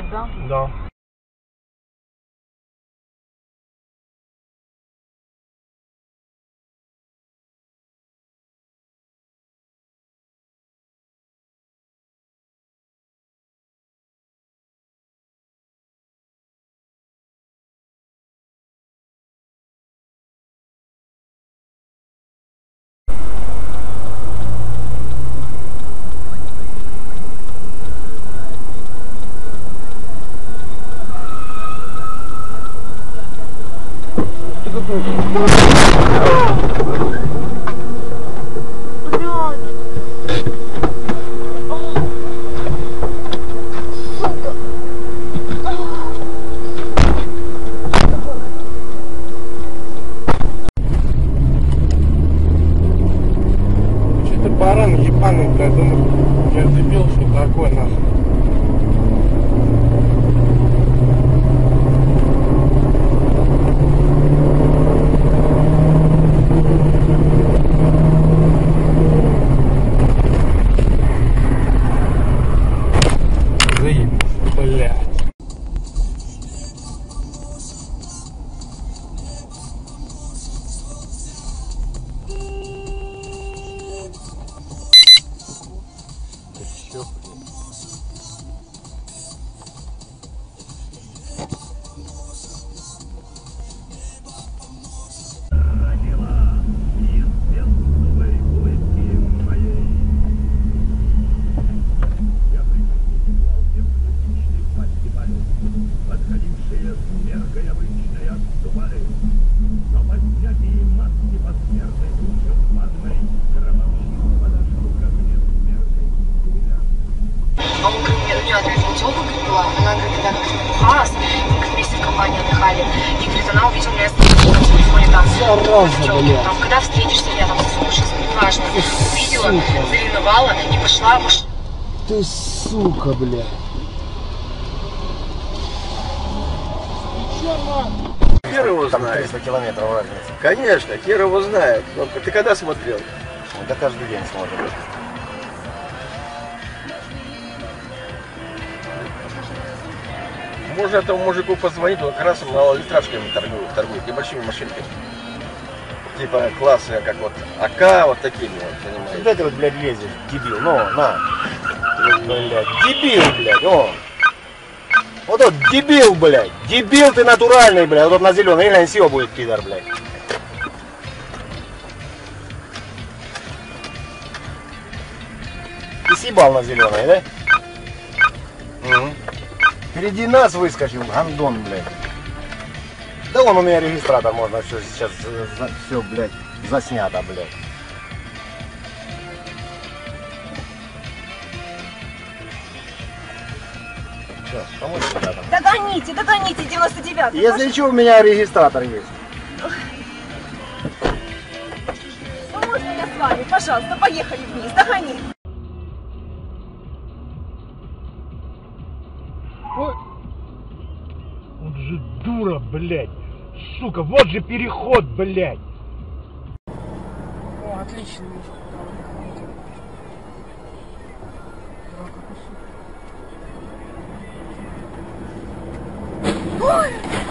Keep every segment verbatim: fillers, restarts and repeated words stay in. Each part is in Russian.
да? Да. Баран ебаный, блядь, думаю, я дебил, что такое нахуй. Заебись, блядь. Она говорит, да, как Хас, мы вместе в компании отдыхали. И говорит, она увидела меня с телефоне там. Там, когда встретишься рядом, слушай, неважно. Увидела, заревновала и пошла. Ты сука, бля. Хер его Там знает. триста километров разница. Конечно, хер его знает. Вот, ты когда смотрел? Да каждый день смотрим. Можно этому мужику позвонить, он как раз малолитражками торгует, торгует, небольшими машинками. Типа классы, как вот АК, вот такими вот, понимаете. Куда ты вот, блядь, лезешь, дебил? Ну, на. Блядь, дебил, блядь, о. Вот тот дебил, блядь. Дебил ты натуральный, блядь. Вот тот на зеленый, реально сила будет, пидор, блядь. Ты съебал на зеленый, да? Угу. Впереди нас выскочил гандон, блядь. Да вон у меня регистратор, можно все сейчас, все, блядь, заснято, блядь. Сейчас, помочь ребятам? Догоните, догоните, девяносто девятый. Если пошли. Что, у меня регистратор есть. Ну можно я с вами, пожалуйста, поехали вниз, догони. Ой. Вот же дура, блядь. Сука, вот же переход, блядь. О, отлично. Ой!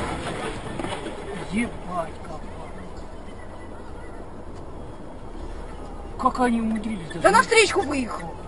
Ебать, как. Как они умудрились? Да на встречку выехал.